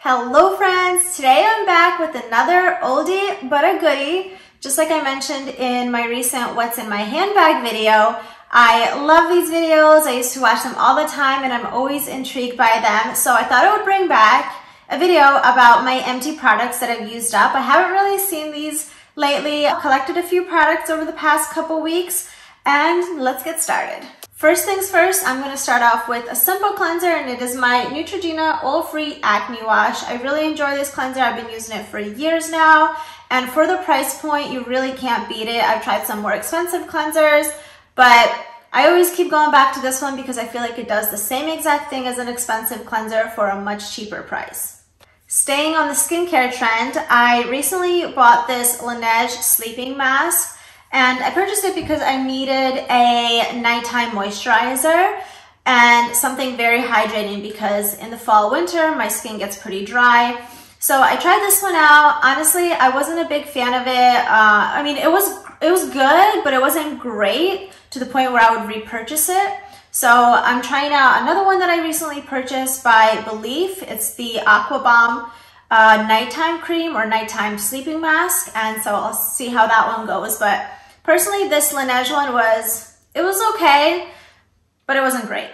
Hello friends, today I'm back with another oldie but a goodie. Just like I mentioned in my recent What's in My Handbag video, I love these videos. I used to watch them all the time and I'm always intrigued by them. So I thought I would bring back a video about my empty products that I've used up. I haven't really seen these lately. I collected a few products over the past couple weeks and let's get started. First things first, I'm going to start off with a simple cleanser, and it is my Neutrogena Oil-Free Acne Wash. I really enjoy this cleanser. I've been using it for years now, and for the price point, you really can't beat it. I've tried some more expensive cleansers, but I always keep going back to this one because I feel like it does the same exact thing as an expensive cleanser for a much cheaper price. Staying on the skincare trend, I recently bought this Laneige Sleeping Mask. And I purchased it because I needed a nighttime moisturizer and something very hydrating because in the fall, winter, my skin gets pretty dry. So I tried this one out. Honestly, I wasn't a big fan of it. I mean, it was good, but it wasn't great to the point where I would repurchase it. So I'm trying out another one that I recently purchased by Belif. It's the Aquabomb nighttime cream or nighttime sleeping mask. And so I'll see how that one goes. But personally, this Laneige one was okay, but it wasn't great.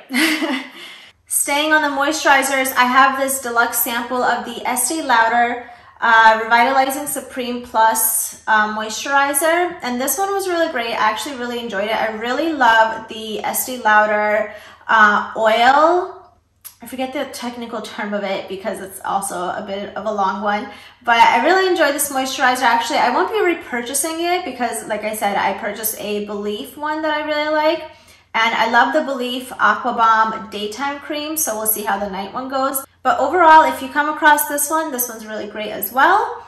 Staying on the moisturizers, I have this deluxe sample of the Estee Lauder Revitalizing Supreme Plus moisturizer, and this one was really great. I actually really enjoyed it. I really love the Estee Lauder oil. I forget the technical term of it because it's also a bit of a long one, but I really enjoy this moisturizer. Actually, I won't be repurchasing it because, like I said, I purchased a Belif one that I really like, and I love the Belif Aquabomb Daytime Cream, so we'll see how the night one goes. But overall, if you come across this one's really great as well,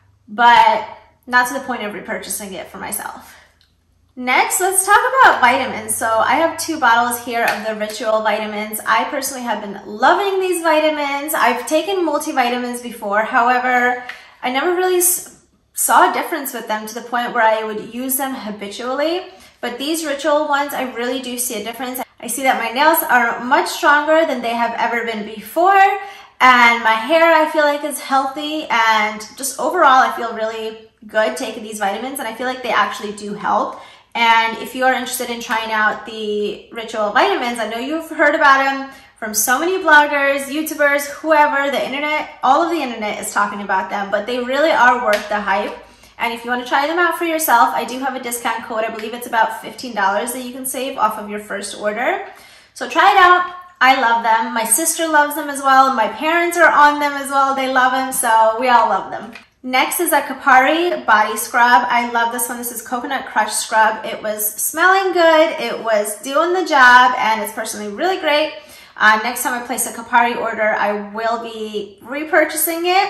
but not to the point of repurchasing it for myself. Next, let's talk about vitamins. So I have 2 bottles here of the Ritual vitamins. I personally have been loving these vitamins. I've taken multivitamins before. However, I never really saw a difference with them to the point where I would use them habitually. But these Ritual ones, I really do see a difference. I see that my nails are much stronger than they have ever been before. And my hair, I feel like, is healthy. And just overall, I feel really good taking these vitamins. And I feel like they actually do help. And if you are interested in trying out the Ritual vitamins, I know you've heard about them from so many bloggers, YouTubers, whoever, the internet, all of the internet is talking about them, but they really are worth the hype. And if you want to try them out for yourself, I do have a discount code. I believe it's about $15 that you can save off of your first order. So try it out. I love them. My sister loves them as well. My parents are on them as well. They love them, so we all love them. Next is a Kopari body scrub. I love this one. This is Coconut Crush Scrub. It was smelling good, it was doing the job, and it's personally really great. Next time I place a Kopari order, I will be repurchasing it.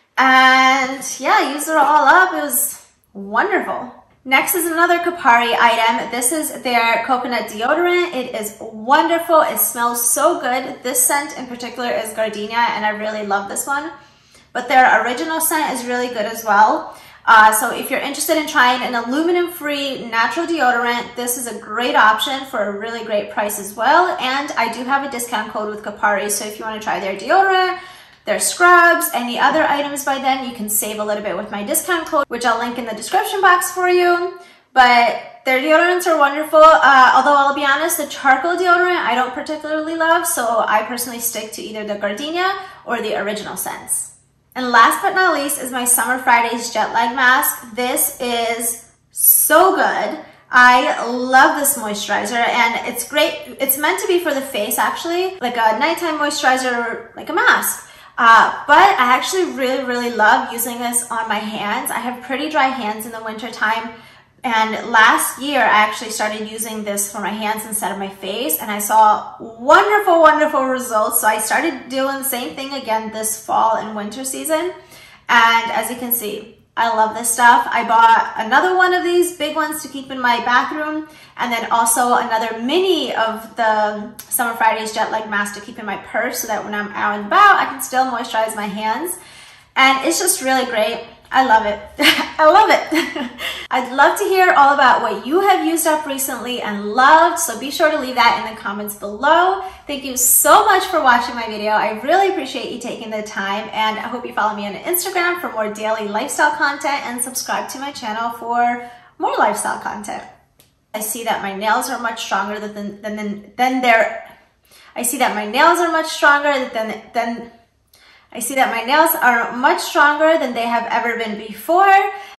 And yeah, I used it all up. It was wonderful. Next is another Kopari item. This is their coconut deodorant. It is wonderful. It smells so good. This scent in particular is gardenia, and I really love this one. But their original scent is really good as well. So if you're interested in trying an aluminum-free natural deodorant, this is a great option for a really great price as well. And I do have a discount code with Kopari, so if you want to try their deodorant, their scrubs, any other items by them, you can save a little bit with my discount code, which I'll link in the description box for you. But their deodorants are wonderful, although I'll be honest, the charcoal deodorant I don't particularly love, so I personally stick to either the gardenia or the original scents. And last but not least is my Summer Fridays Jet Lag Mask. This is so good. I love this moisturizer, and it's great. It's meant to be for the face, actually, like a nighttime moisturizer, like a mask. But I actually really love using this on my hands. I have pretty dry hands in the winter time. And last year, I actually started using this for my hands instead of my face, and I saw wonderful results. So I started doing the same thing again this fall and winter season. And as you can see, I love this stuff. I bought another one of these big ones to keep in my bathroom, and then also another mini of the Summer Fridays Jet Lag Mask to keep in my purse so that when I'm out and about, I can still moisturize my hands. and it's just really great. I love it. I love it. I'd love to hear all about what you have used up recently and loved, so be sure to leave that in the comments below. Thank you so much for watching my video. I really appreciate you taking the time, and I hope you follow me on Instagram for more daily lifestyle content and subscribe to my channel for more lifestyle content. I see that my nails are much stronger I see that my nails are much stronger than they have ever been before.